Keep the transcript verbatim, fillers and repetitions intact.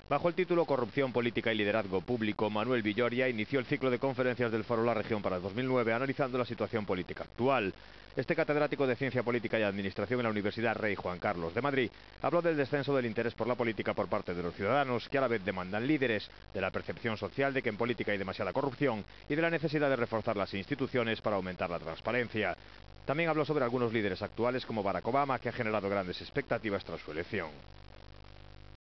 Bajo el título Corrupción, Política y Liderazgo Público, Manuel Villoria inició el ciclo de conferencias del Foro La Región para dos mil nueve analizando la situación política actual. Este catedrático de Ciencia Política y Administración en la Universidad Rey Juan Carlos de Madrid habló del descenso del interés por la política por parte de los ciudadanos, que a la vez demandan líderes, de la percepción social de que en política hay demasiada corrupción y de la necesidad de reforzar las instituciones para aumentar la transparencia. También habló sobre algunos líderes actuales como Barack Obama, que ha generado grandes expectativas tras su elección.